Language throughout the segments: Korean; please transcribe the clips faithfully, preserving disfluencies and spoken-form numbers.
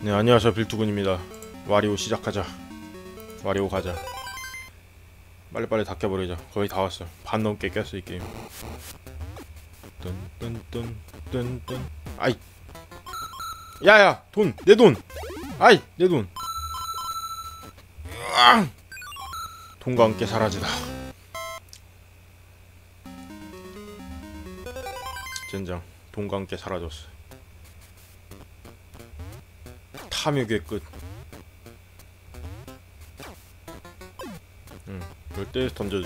네, 안녕하세요. 빌두군입니다. 와리오 시작하자. 와리오 가자. 빨리빨리 다 깨버리자. 거의 다 왔어. 반 넘게 깼어 이 게임. 뚠뚠뚠 뚠뚠. 아이 야야 돈! 내 돈! 아이 내 돈! 으앙! 돈과 함께 사라지다. 젠장 돈과 함께 사라졌어. 탐욕의 끝. 응, 이럴 때 던져줘.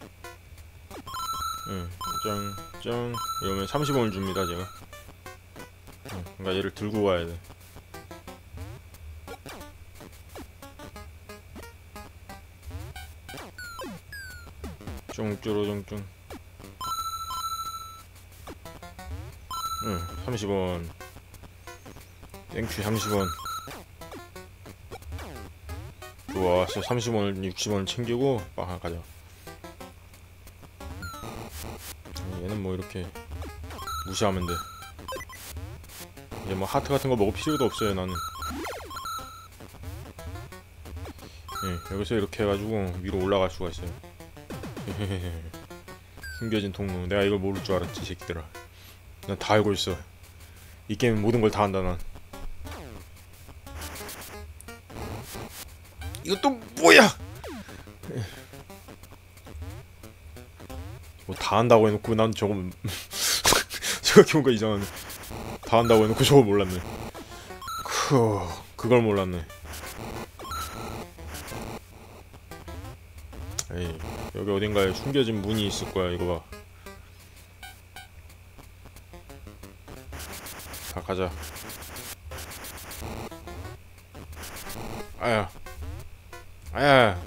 응, 짱, 짱. 이러면 삼십 원을 줍니다, 제가. 응, 그러니까 얘를 들고 가야 돼. 쫑쪼로쫑쫑. 응, 삼십 원. 땡큐 삼십 원. 좋았어. 삼십 원을 육십 원을 챙기고 빵 가자. 얘는 뭐 이렇게 무시하면 돼. 이제 뭐 하트 같은 거 먹을 필요도 없어요 나는. 예, 여기서 이렇게 해가지고 위로 올라갈 수가 있어요. 숨겨진 통로. 내가 이걸 모를 줄 알았지 새끼들아. 난 다 알고 있어. 이 게임 모든 걸 다 한다 난. 이거 또 뭐야? 뭐 다 한다고 해놓고 난 저거 생각해보니까 이상하네. 다 한다고 해놓고 저거 몰랐네. 크, 그걸 몰랐네. 에이, 여기 어딘가에 숨겨진 문이 있을 거야. 이거 봐. 자, 가자. 아야. 아야.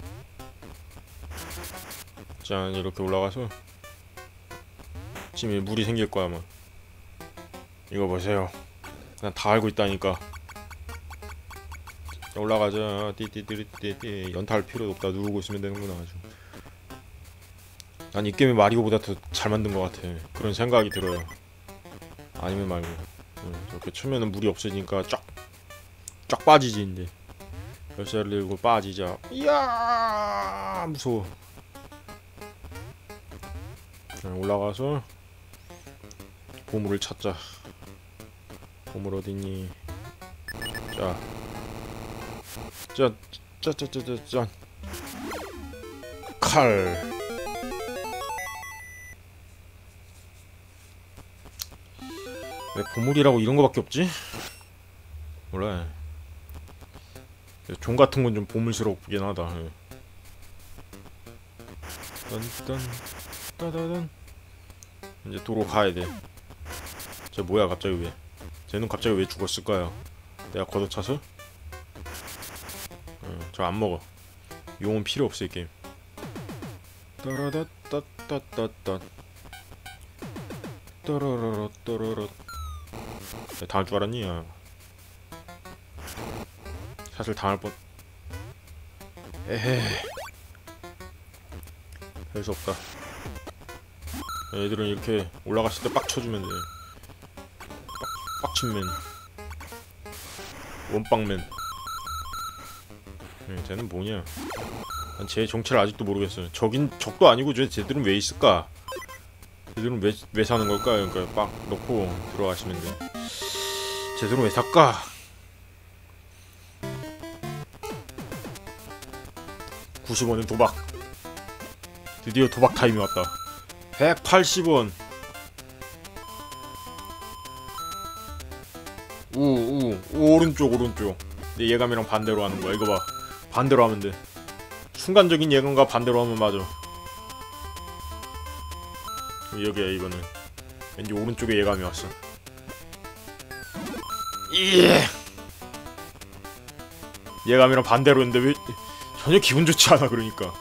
짠, 이렇게 올라가서 지금 물이 생길 거야 아마. 이거 보세요. 난 다 알고 있다니까. 올라가자. 띠띠띠띠띠. 연타할 필요도 없다. 누르고 있으면 되는구나 아주. 난 이 게임이 마리오보다 더 잘 만든 것 같아. 그런 생각이 들어요. 아니면 말고. 응, 저렇게 치면은 물이 없어지니까 쫙, 쫙 빠지지 이제. 열쇠를 들고 빠지자. 이야 무서워. 자, 올라가서 보물을 찾자. 보물 어딨니? 자, 짠, 짜짜짜짜 짠. 칼. 왜 보물이라고 이런 거밖에 없지? 몰라. 종 같은 건 좀 보물스럽긴 하다. 딴딴 따다단. 이제 도로 가야 돼. 쟤 뭐야 갑자기 왜? 쟤는 갑자기 왜 죽었을까요? 내가 걷어차서? 응, 저 안 먹어. 용은 필요 없어 이 게임. 따라다따따따따. 따라라라 따라라. 내가 당할 줄 알았니? 야. 사실 당할 뻔. 에헤. 할 수 없다. 애들은 이렇게 올라갔을 때 빡 쳐주면 돼. 빡, 빡침맨. 원빵맨. 네, 쟤는 뭐냐? 난 쟤 정체를 아직도 모르겠어요. 적인 적도 아니고 쟤 쟤들은 왜 있을까? 쟤들은 왜 왜 사는 걸까? 그러니까 빡 넣고 들어가시면 돼. 쟤들은 왜 살까? 구십 원은 도박. 드디어 도박 타임이 왔다. 백팔십 원. 우우 오른쪽 오른쪽. 내 예감이랑 반대로 하는 거야. 이거 봐. 반대로 하면 돼. 순간적인 예감과 반대로 하면 맞아. 여기야 이거는. 왠지 오른쪽에 예감이 왔어. 예. 예감이랑 반대로 했는데 왜 전혀 기분 좋지 않아. 그러니까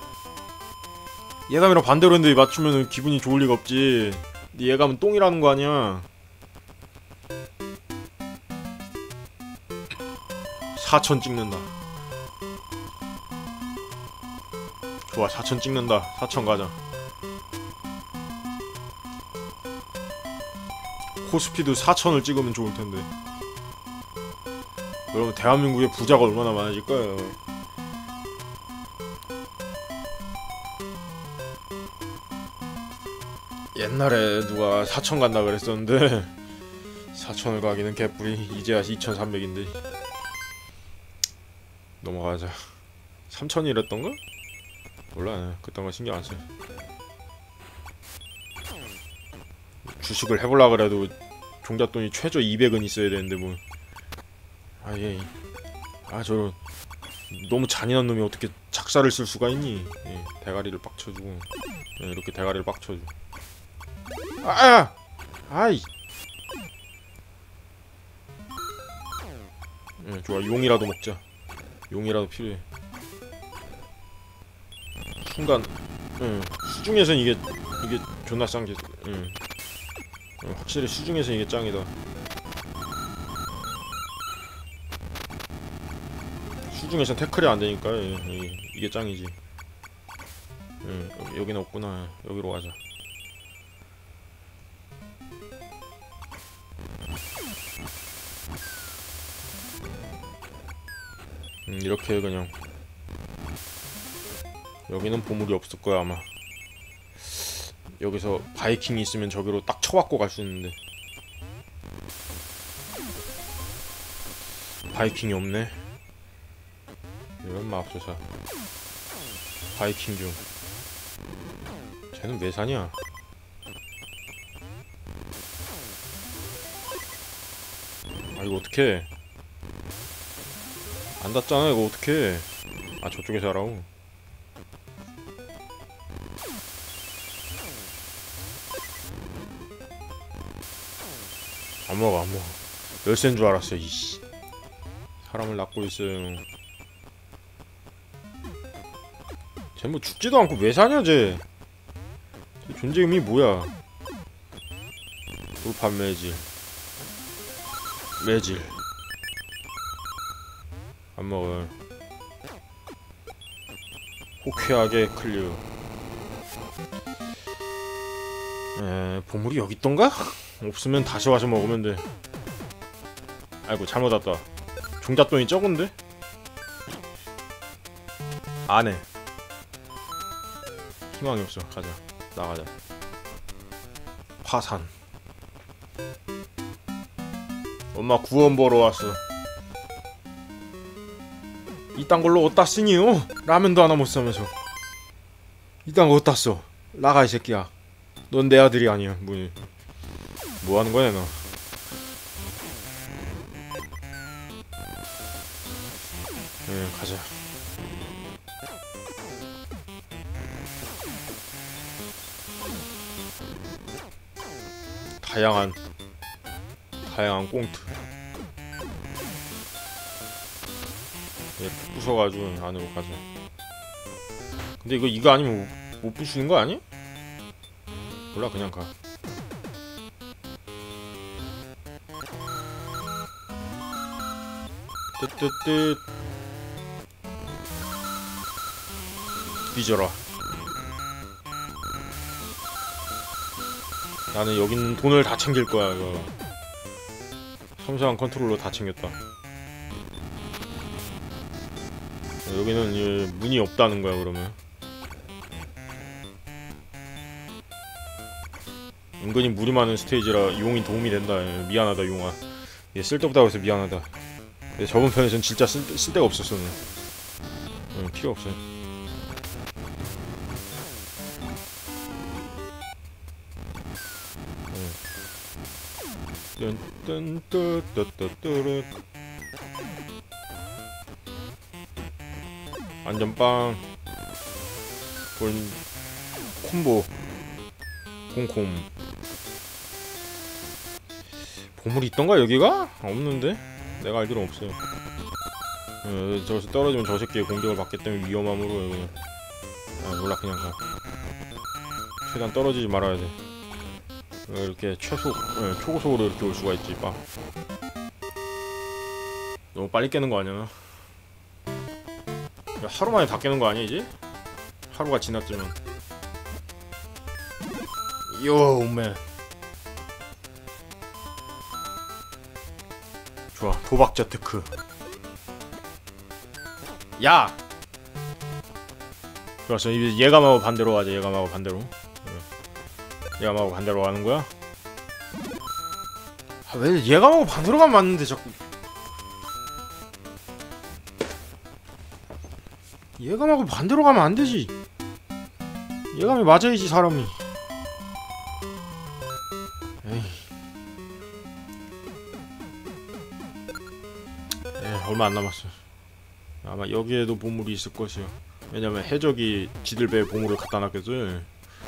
예감이랑 반대로 했는데 맞추면은 기분이 좋을 리가 없지. 예감은 똥이라는 거 아니야. 사천 찍는다. 좋아 사천 찍는다. 사천 가자. 코스피드 사천을 찍으면 좋을텐데. 그러면 대한민국의 부자가 얼마나 많아질 거예요. 옛날에 누가 사천 간다 그랬었는데 사천을 가기는 개뿔이. 이제야 이천삼백인데 넘어가자. 삼천이랬던가? 몰라. 그딴 거 신경 안 써. 주식을 해볼라 그래도 종잣돈이 최저 이백은 있어야 되는데 뭐. 아예 아 저 너무 잔인한 놈이 어떻게 작사를 쓸 수가 있니? 예, 대가리를 빡쳐주고. 예, 이렇게 대가리를 빡쳐주고. 아! 아이. 예, 좋아. 용이라도 먹자. 용이라도 필요해. 순간 예, 수중에선 이게 이게 존나 짱게. 예. 예, 확실히 수중에선 이게 짱이다. 수중에선 태클이 안되니까 예, 예, 이게 짱이지. 예, 여기, 여기는 없구나. 여기로 가자. 음, 이렇게 그냥. 여기는 보물이 없을 거야 아마. 여기서 바이킹이 있으면 저기로 딱 쳐박고 갈 수 있는데 바이킹이 없네. 이런 맙소사. 바이킹 좀. 쟤는 왜 사냐? 아 이거 어떡해. 안 닿잖아 이거 어떡해. 아 저쪽에서 하라고. 안 먹어 안 먹어. 열쇠인 줄 알았어. 이씨 사람을 낳고 있어요. 쟤 뭐 죽지도 않고 왜 사냐 쟤. 쟤 존재 의미 뭐야. 돌판 매질 매질 안 먹어. 호쾌하게 클리어. 에 보물이 여기 있던가? 없으면 다시 와서 먹으면 돼. 아이고 잘못 왔다. 종잣돈이 적은데? 안해. 희망이 없어. 가자. 나가자. 파산. 엄마 구원 보러 왔어. 이딴 걸로 어디다 쓰니요? 라면도 하나 못 사면서. 이딴 거 어디다 써? 나가 이 새끼야. 넌 내 아들이 아니야. 뭐, 뭐 하는 거야 너? 예, 가자. 다양한 다양한 꽁트. 예, 부숴가지고 안으로 가자. 근데 이거 이거 아니면 못, 못 부수는 거 아니? 몰라 그냥 가. 뜨뜨뜨. 뒤져라. 나는 여기 있는 돈을 다 챙길 거야 이거. 섬세한 컨트롤로 다 챙겼다. 여기는 예, 문이 없다는 거야 그러면. 은근히 물이 많은 스테이지라 용이 도움이 된다. 예, 미안하다 용아. 얘 쓸데없다고 해서 미안하다. 근데 저번 편에선 진짜 쓸, 쓸데가 없었어. 응, 필요 없어. 뚠뚠뚜뚜뚜뚜뚜. 안전빵 본 콤보 콩콤. 보물이 있던가 여기가? 없는데? 내가 알기론 없어요. 어, 저기서 떨어지면 저 새끼의 공격을 받기 때문에 위험함으로 여기는. 아 몰라 그냥 가. 최대한 떨어지지 말아야 돼. 이렇게 최소 네, 초고속으로 이렇게 올 수가 있지. 빠. 너무 빨리 깨는 거 아니야? 하루 만에 다 깨는 거 아니야 이제? 하루가 지났지만. 요맨. 좋아 도박자 특크. 야! 좋았어. 이제 예감하고 반대로 가자. 예감하고 반대로. 예감하고 반대로 가는 거야? 아, 왜 예감하고 반대로 가면 맞는데 자꾸. 예감하고 반대로 가면 안 되지. 예감이 맞아야지 사람이. 에이. 에 얼마 안 남았어. 아마 여기에도 보물이 있을 것이요. 왜냐면 해적이 지들 배에 보물을 갖다 놨겠지. 응,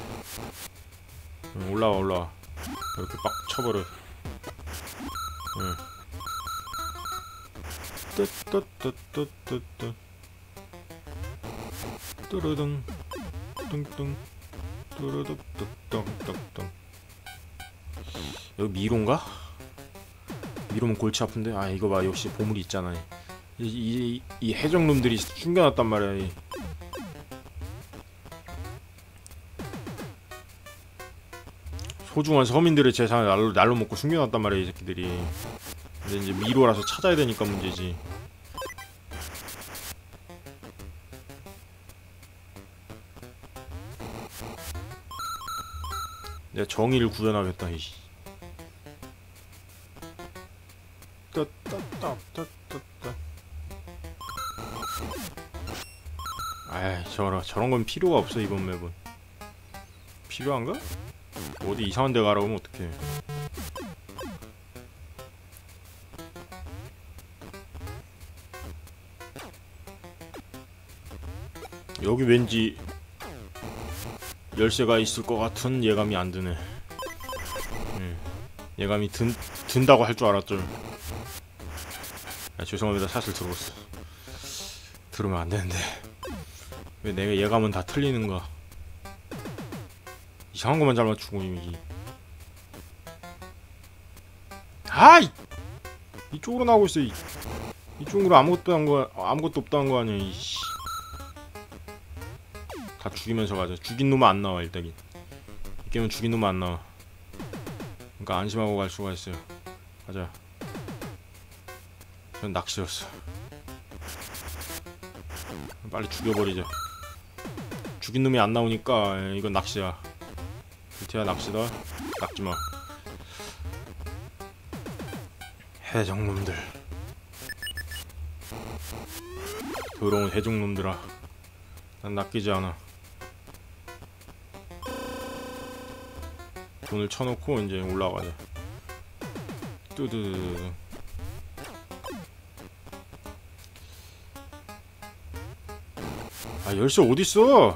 올라와 올라와. 이렇게 빡 쳐버려. 응. 뜨뜨뜨뜨뜨뜨 뚜르둥 뚱뚱 뚜르득뚝뚱뚱뚱. 여기 미로인가? 미로면 골치 아픈데? 아 이거 봐, 역시 보물이 있잖아. 이, 이, 이 해적놈들이 숨겨놨단 말이야. 이. 소중한 서민들의 재산을 날로, 날로 먹고 숨겨놨단 말이야 이 새끼들이. 근데 이제 미로라서 찾아야 되니까 문제지. 내가 정의를 구현하겠다 이씨. 아이 저런 저런 건 필요가 없어 이번 맵은. 필요한가? 어디 이상한 데 가라고 하면 어떡해. 여기 왠지 열쇠가 있을 것 같은 예감이 안 드네. 음, 예감이 든, 든다고 할 줄 알았죠. 아, 죄송합니다. 사실 들었어. 들으면 안 되는데. 왜 내가 예감은 다 틀리는가? 이상한 것만 잘 맞추고 이미. 아이! 이쪽으로 나오고 있어. 이. 이쪽으로 아무것도 한 거, 아무것도 없다는 거 아니야. 이씨. 다 죽이면서 가자. 죽인 놈은 안 나와 일단. 이 게임은 죽인 놈은 안 나와. 그러니까 안심하고 갈 수가 있어요. 가자. 전 낚시였어. 빨리 죽여버리자. 죽인 놈이 안 나오니까 이건 낚시야. 밑에야 낚시다. 낚지마. 해적놈들. 더러운 해적놈들아. 난 낚이지 않아. 돈을 쳐놓고 이제 올라가자. 뚜두두두. 아 열쇠 어딨어?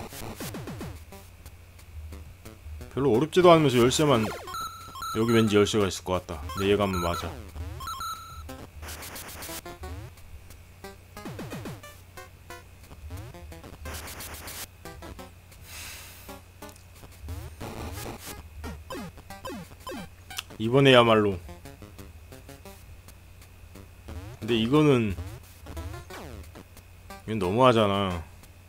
별로 어렵지도 않으면서 열쇠만. 여기 왠지 열쇠가 있을 것 같다. 내 예감은 맞아. 이번에야말로. 근데 이거는 이건 너무하잖아.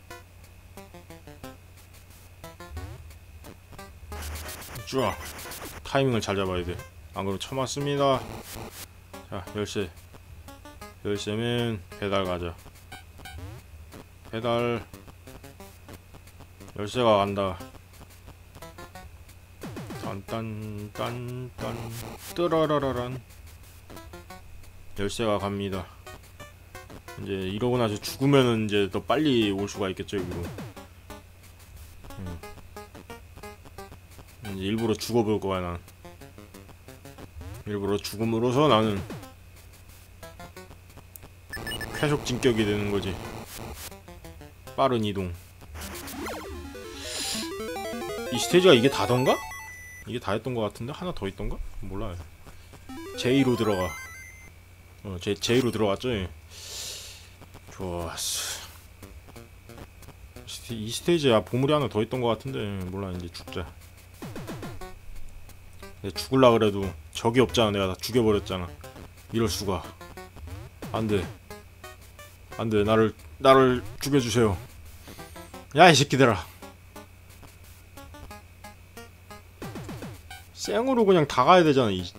쭈아 타이밍을 잘 잡아야 돼. 안 그러면 쳐맞습니다. 자 열쇠. 열쇠면 배달 가자. 배달. 열쇠가 간다. 딴딴딴딴 뜨라라라란. 열쇠가 갑니다. 이제 이러고 나서 죽으면은 이제 더 빨리 올 수가 있겠죠 여기로. 음. 이제 일부러 죽어볼 거야 난. 일부러 죽음으로써 나는 쾌속 진격이 되는 거지. 빠른 이동. 이 스테이지가 이게 다던가? 이게 다 했던 것 같은데? 하나 더 있던가? 몰라요. 제이로 들어가. 어, 제, 제이로 들어갔죠? 예. 좋았어. 스테, 이 스테이지야 보물이 하나 더 있던 것 같은데 몰라. 이제 죽자. 내가 죽을라 그래도 적이 없잖아. 내가 다 죽여버렸잖아. 이럴수가. 안돼. 안돼. 나를 나를 죽여주세요. 야 이 새끼들아. 생으로 그냥 다 가야 되잖아. 이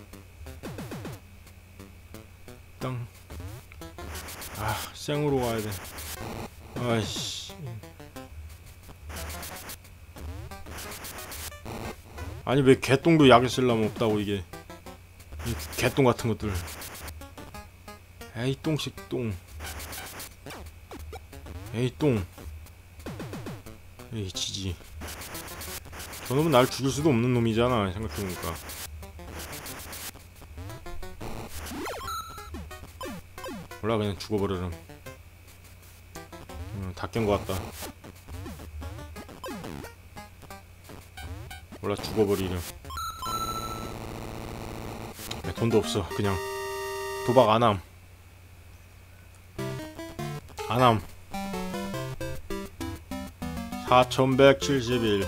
땅. 아 생으로 가야 돼. 아이씨. 아니 왜 개똥도 약에 쓰려면 없다고 이게. 이 개똥 같은 것들. 에이 똥식 똥. 에이 똥. 에이 지지. 저놈은 날 죽일 수도 없는 놈이잖아 생각해보니까. 몰라 그냥 죽어버려라. 음, 다 깬 것 같다. 몰라 죽어버리렴. 야, 돈도 없어. 그냥 도박 안함. 안함. 사천백칠십일.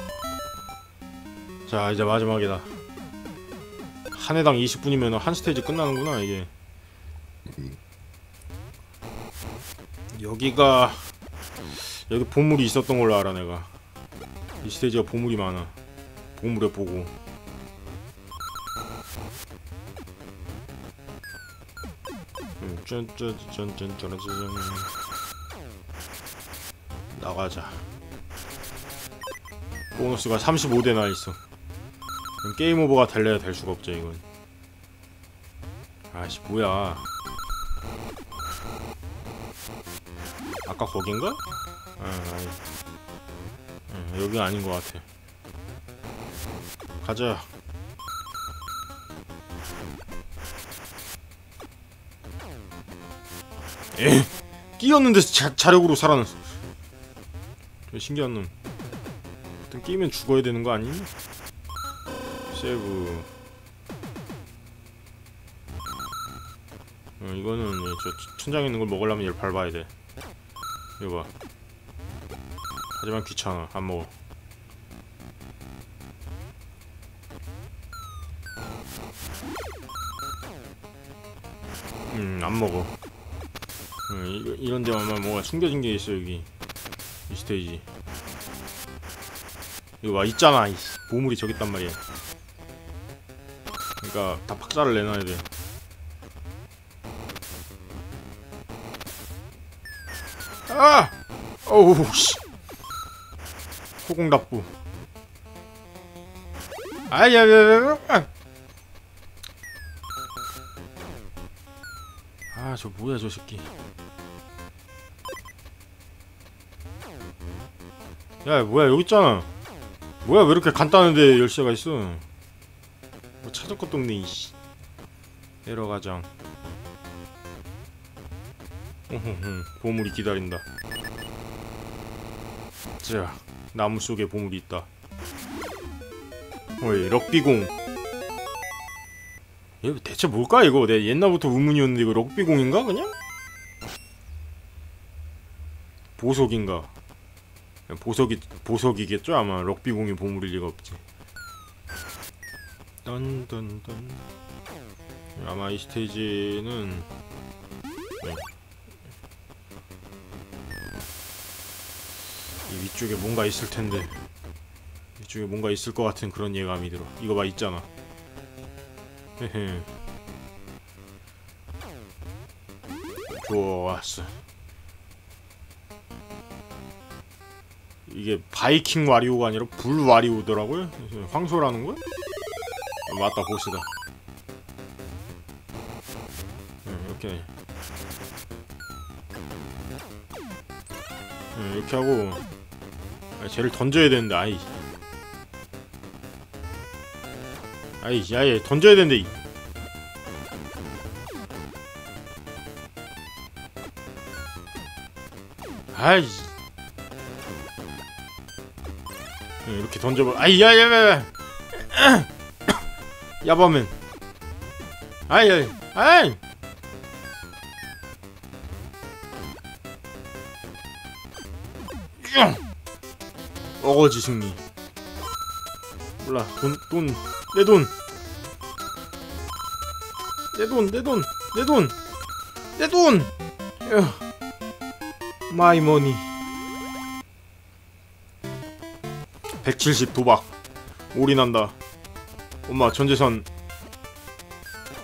자 이제 마지막이다. 한 회당 이십 분이면 한 스테이지 끝나는구나 이게. 여기가 여기 보물이 있었던 걸로 알아 내가. 이 스테이지가 보물이 많아. 보물에 보고. 짠짠짠짠짠짠. 나가자. 보너스가 삼십오 대나 있어. 그럼 게임 오버가 될래야 될 수가 없죠 이건. 아씨 뭐야. 아까 거긴가? 아, 아이. 응, 여기 아닌 것 같아. 가자. 에 끼었는데 자, 자력으로 살아났어. 되게 신기한 놈. 일단 끼면 죽어야 되는 거 아니? 세이브. 어, 이거는 저 천장에 있는 걸 먹으려면 얘를 밟아야 돼. 이거 봐. 하지만 귀찮아. 안 먹어. 음, 안 먹어. 음, 이, 이런 데 아마 뭐가 숨겨진 게 있어 여기. 이 스테이지. 이거 봐 있잖아. 이 보물이 저기 있단 말이야. 그러니까 다 박살을 내놔야 돼. 아! 어우 씨. 호공답부. 아야야야야. 아, 저 뭐야 저 새끼. 야, 뭐야 여기 있잖아. 뭐야 왜 이렇게 간단한데 열쇠가 있어. 뭐 찾을 것도 없네 이씨. 에러 가장. 어허허, 보물이 기다린다. 자, 나무 속에 보물이 있다. 어이, 럭비공. 이거 대체 뭘까 이거? 내가 옛날부터 의문이었는데 이거 럭비공인가 그냥? 보석인가? 보석이 보석이겠죠 아마. 럭비공이 보물일 리가 없지. 딴딴딴. 아마 이 스테이지는 네. 이 위쪽에 뭔가 있을 텐데. 위쪽에 뭔가 있을 것 같은 그런 예감이 들어. 이거 봐 있잖아. 헤헤. 좋았어. 이게 바이킹 와리오가 아니라 불 와리오더라고요. 황소라는 거야? 아, 맞다 보스다. 네, 이렇게. 네, 이렇게 하고 아, 쟤를 던져야 되는데 아이. 아이 야얘 던져야 되는데 이. 아이 이렇게 던져버. 아이 야야야 야바맨. 아이 아이 아이 어거지 승리. 몰라. 돈 돈 내 돈 내 돈 내 돈 내 돈 내 돈 마이 머니. 백칠십 도박 올인한다. 엄마 전재산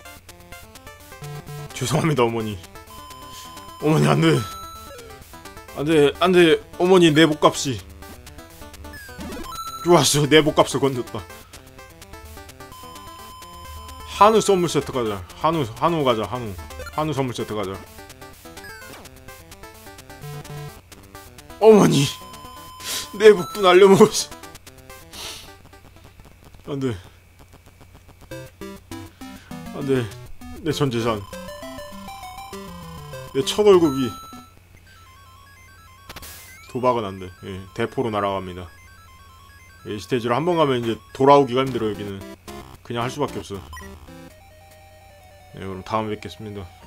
죄송합니다 어머니. 어머니 안돼 안돼 안돼 어머니 내 목값이. 좋았어 내 목값을 건졌다. 한우 선물 세트 가자. 한우 한우 가자 한우. 한우 선물 세트 가자. 어머니 내 목도 날려먹었어. 안돼 안돼 내 전재산 내 첫 월급이. 도박은 안돼. 예, 대포로 날아갑니다. 이 스테이지로 한 번 가면 이제 돌아오기가 힘들어. 여기는 그냥 할 수밖에 없어. 네, 그럼 다음에 뵙겠습니다.